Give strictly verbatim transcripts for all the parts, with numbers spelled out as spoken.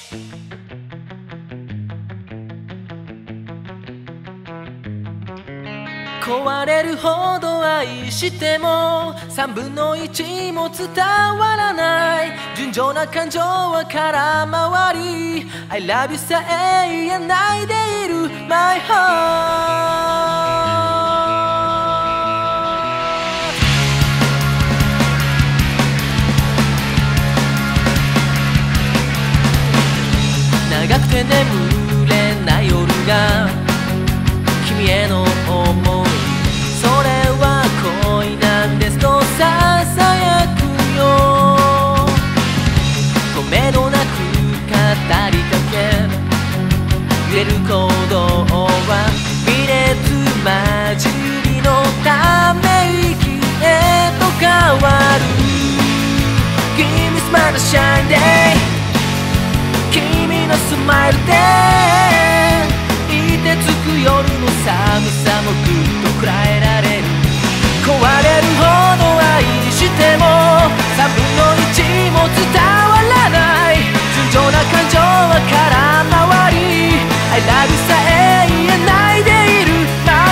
壊れるほど愛しても三分の一も伝わらない。純情な感情は空回り I love you さえ言えないでいる My heart。 長くて眠れない夜が君への想い、それは恋なんですとささやくよ。とめどなく語りかけ揺れる鼓動は微熱混じりのため息へと変わる。 Give me smile to shine day、 君のスマイルで凍てつく夜の寒さもぐっとこらえられる。壊れるほど愛しても三分の一も伝わらない。純情な感情は空回り I love you さえ言えないでいる My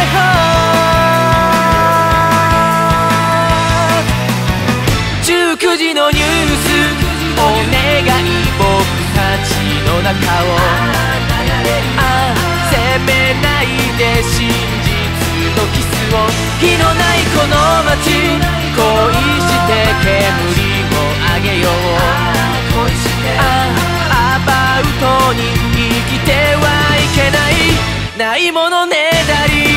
heart。 じゅうくじのニュースお願い僕たちの中をあ責めないで真実とキスを。火のないこの街恋して煙をあげよう。あアバウトに生きてはいけない、ないものねだり。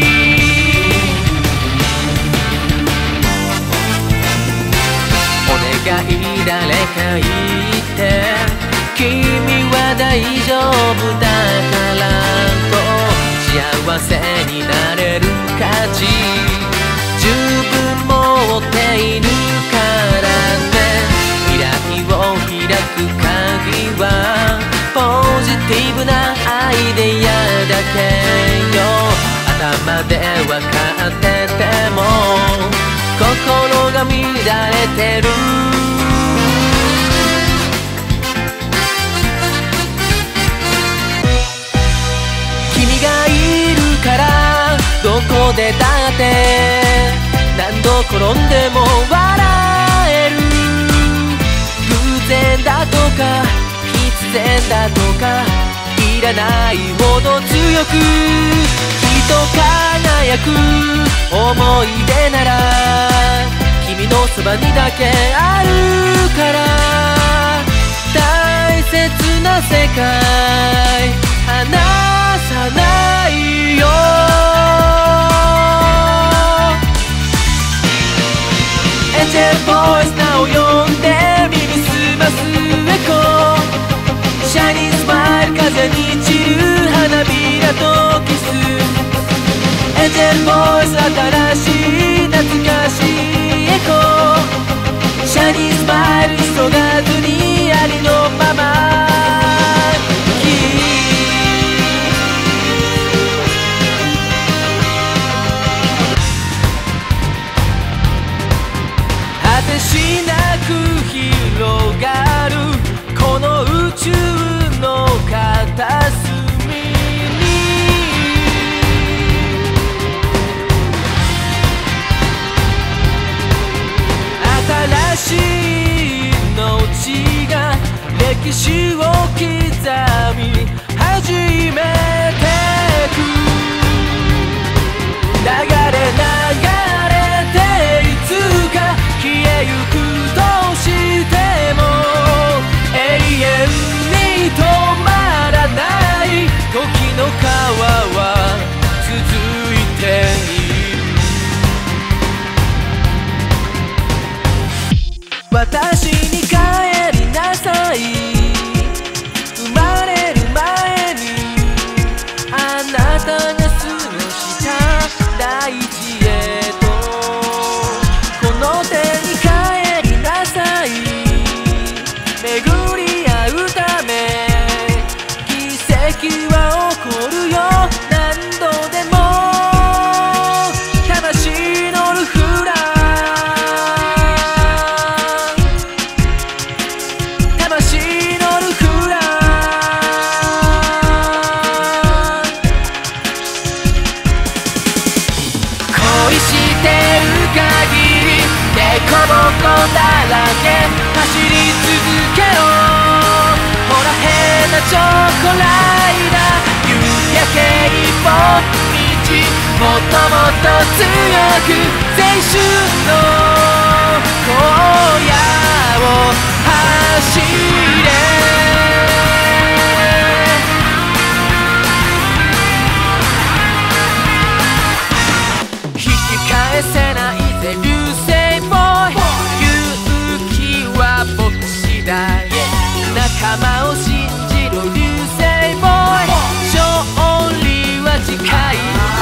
お願い誰か言って君は大丈夫だからと幸せになれる価値十分持っているからね。未来を開く鍵はポジティブなアイデアだけよ。頭で分かってても心が乱れてる。君がいるからどこでだって何度転んでも笑える。偶然だとか必然だとかいらないほど強くきっと輝く思い出なら君のそばにだけあるから。大切な世界離さないよ。エンジェルボイス名を呼んで耳すますエコー。シャイニースマイル風に散る花びらとキス。エンジェルボイス新しい懐かしいエコー。シャイニースマイル急がずにありのまま果てしなく広がるこの宇宙の片隅に新しい命が歴史を刻み始めてく。流れ流れていつか消えゆくとしても永遠に止まらない時の川は続いている。私に帰りなさい。生まれる前にあなたが過ごした大地へとこの手に帰りなさい。巡り合うため奇跡は起こるよ。何度でも魂のルフランこらえだ夕焼け一本道もっともっと強く青春の荒野を走れ引き返せないぜ流星ボーイ勇気は僕次第仲間を信じろ流星ボーイ勝利は近い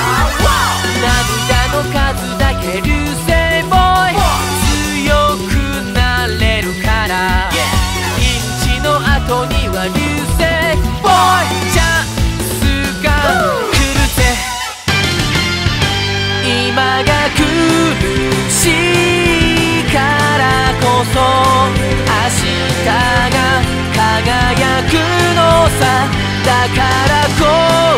涙の数だけ流星ボーイ強くなれるからピンチの後には流星ボーイチャンスが来るぜ今が苦しいからこそ明日が輝くのさだから後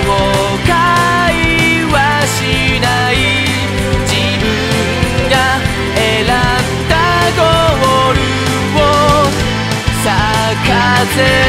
悔はしない自分が選んだゴールを咲かせ